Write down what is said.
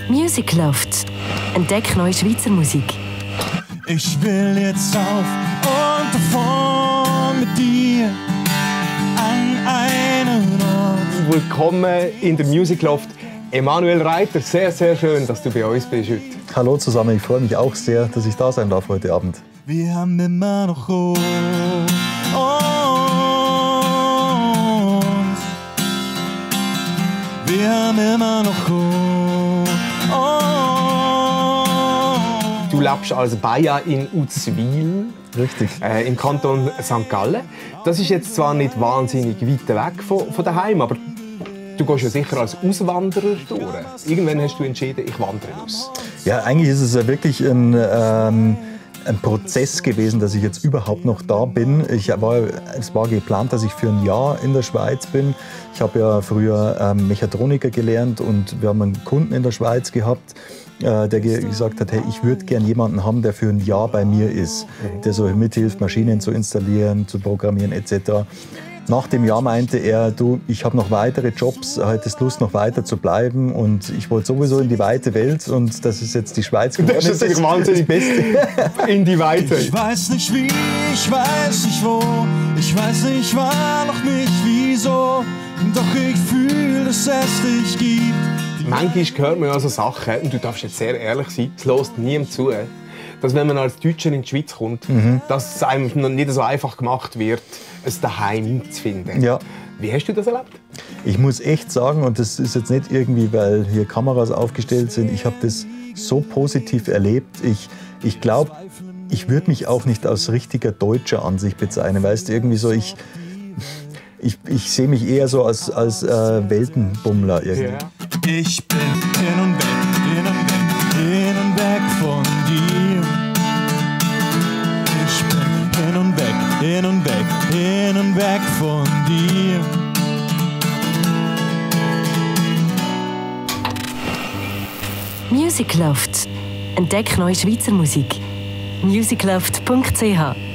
Music Loft. Entdeck neue Schweizer Musik. Ich will jetzt auf und davon mit dir an einen Ort. Willkommen in der Music Loft. Emanuel Reiter, sehr, sehr schön, dass du bei uns bist heute. Hallo zusammen, ich freue mich auch sehr, dass ich da sein darf heute Abend. Wir haben immer noch uns. Wir haben immer noch uns. Du lebst als Bayer in Uzwil. Richtig. Im Kanton St. Gallen. Das ist jetzt zwar nicht wahnsinnig weit weg von daheim, aber du gehst ja sicher als Auswanderer durch. Irgendwann hast du entschieden, ich wandere aus. Ja, eigentlich ist es ja wirklich ein Prozess gewesen, dass ich jetzt überhaupt noch da bin. Es war geplant, dass ich für ein Jahr in der Schweiz bin. Ich habe ja früher Mechatroniker gelernt und wir haben einen Kunden in der Schweiz gehabt, der gesagt hat, hey, ich würde gern jemanden haben, der für ein Jahr bei mir ist, der so mithilft, Maschinen zu installieren, zu programmieren etc. Nach dem Jahr meinte er, du, ich habe noch weitere Jobs, hättest Lust, noch weiter zu bleiben und ich wollte sowieso in die weite Welt und das ist jetzt die Schweiz geworden. Das ist natürlich wahnsinnig Beste. In die Weite. Ich weiß nicht wie, ich weiß nicht wo, ich weiß nicht wann, noch nicht wieso, doch ich fühle, dass es dich gibt. Manchmal hört man ja so Sachen, und du darfst jetzt sehr ehrlich sein, es hört niemand zu, dass wenn man als Deutscher in die Schweiz kommt, dass es einem noch nicht so einfach gemacht wird, ein Daheim zu finden. Ja. Wie hast du das erlebt? Ich muss echt sagen, und das ist jetzt nicht irgendwie, weil hier Kameras aufgestellt sind, ich habe das so positiv erlebt. Ich glaube, ich würde mich auch nicht als richtiger Deutscher an sich bezeichnen. Weißt du, irgendwie so, ich sehe mich eher so als Weltenbummler irgendwie. Ja. Ich bin hin und weg, hin und weg, hin und weg von dir. Ich bin hin und weg, hin und weg, hin und weg von dir. Music Loft. Entdeck neue Schweizer Musik. musicloft.ch